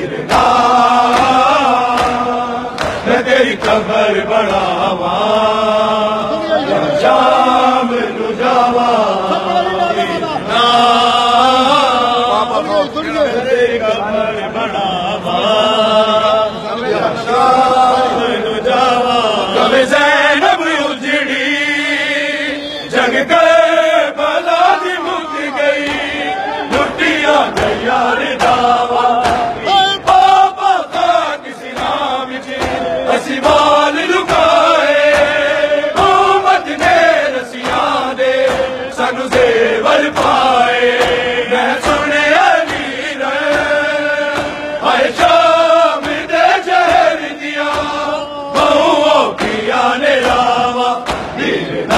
मैं तेरी कबर बनावा शाम नू जावा तेरी कबर बनावा शाम नू जावा कब ज़ैनब उजड़ी जग कर बला दी मुक गई लुटिया गया रे दावा बाल लुकाए उम्मत ने रसियां दे सानू ज़ेवर पाए मैं सुने अमीर आए शाम दे जहर दिया बहुओं किया ने रावा दीना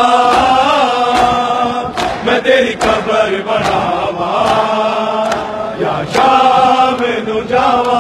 मैं तेरी कबर बनावा या शाम नू जावा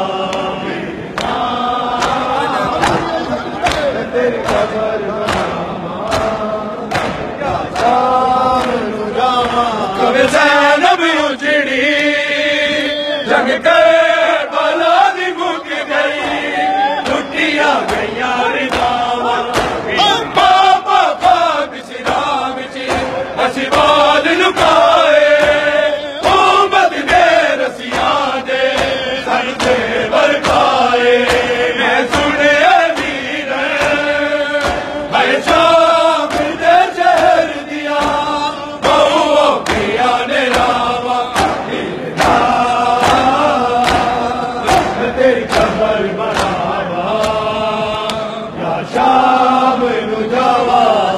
ज़ैनब उजड़ी जग कर बला दी मुक गई लुटिया गईया रिदावा पापा पाक सिराम ची असी बाल लुकाए उम्मत ने रसियां दे सन ज़ेवर पाए मैं सुने अमीर है शाम दे जहर दिया तेरी कबर बनावा या शाम नू जावा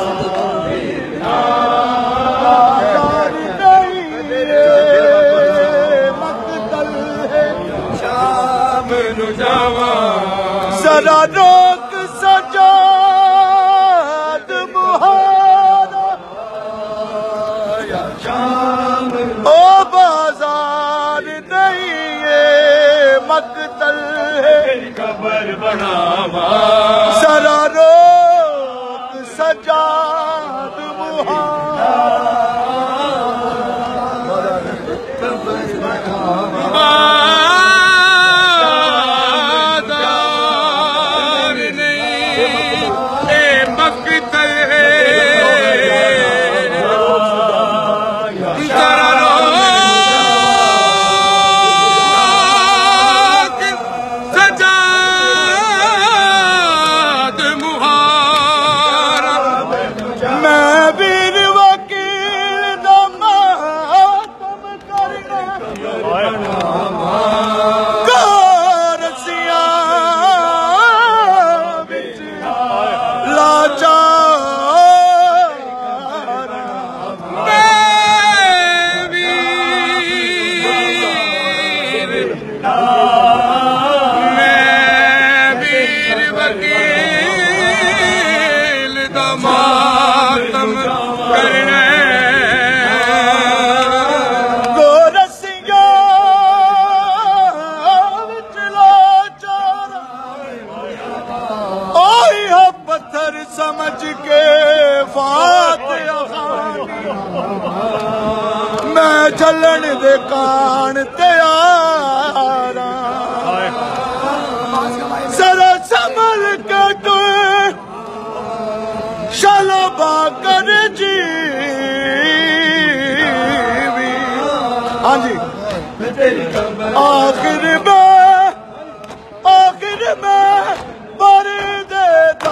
मक़तल है शाम नू जावा जरा रोक सजाद मुहारा या शाम ओ बाजार नहीं है मक़तल है कबर बनावा जरा रोक सजाद मुहारा कबर बनावा बाजार नहीं है मक़तल है जरा समझ के मैं चलन दे कान तैयार जरा संभल के तू शलबा कर जी हाँ जी आखिर में बर देता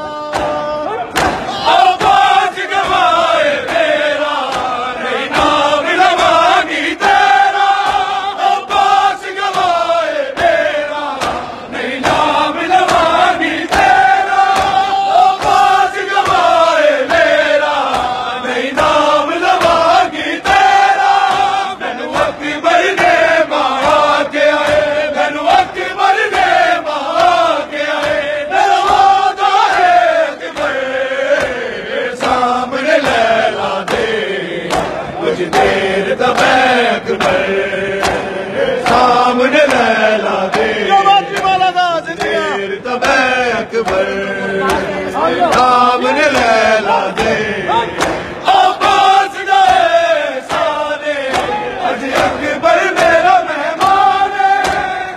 सामने लैला दे अकबर सामने लैला दे आवाज गए सारे अज अकबर मेरा मेहमान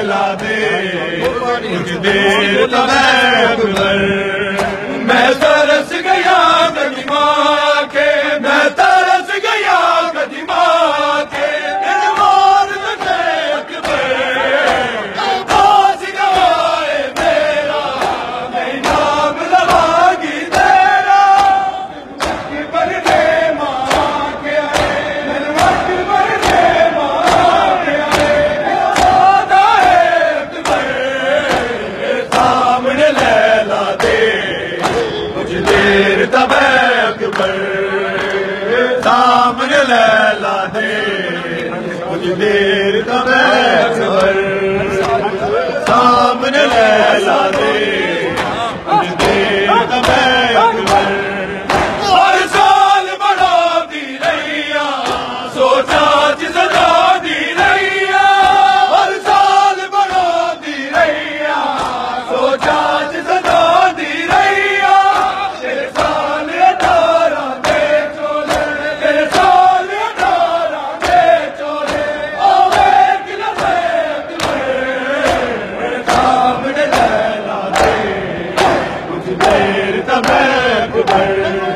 लैला दे कुछ देर तब अकबर मैं तरस गया कदीमा के मैं तरस गया कदीमा के दिलवार लगे अकबर पास गवाए मेरा मैं नाम लगागी तेरा अकबर ने मां के आए अकबर ने मां के आए वादा है अकबर सामने लैला दे कुछ देर तब अकबर सामने लैला दे कुछ देर तब अकबर सामने लैला दे कुछ देर तब अकबर हर साल बढ़ा दी रैया सोचा सजा दी रैया हर साल बढ़ा दी रैया सोचा सजा दी रैया तेरे साल 18 दे चोले तेरे साल 18 दे चोले आवे कि न सामने लैला दे कुछ देर तब अकबर